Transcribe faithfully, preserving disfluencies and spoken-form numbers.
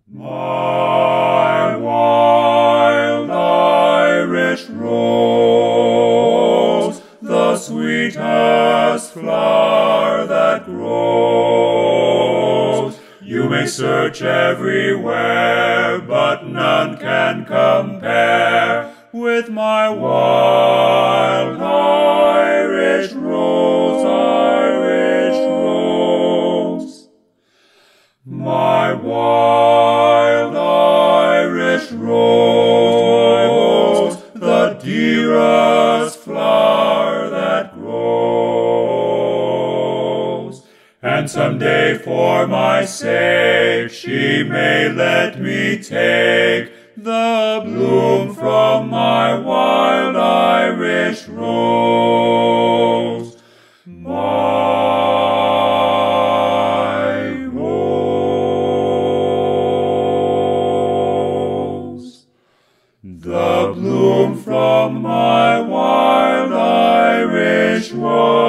My wild Irish rose, the sweetest flower that grows. You may search everywhere, but none can compare with my wild Irish rose, Irish rose. My wild Irish rose, the dearest flower that grows. And someday for my sake she may let me take the bloom from my wild Irish rose. My rose. The bloom from my wild Irish rose.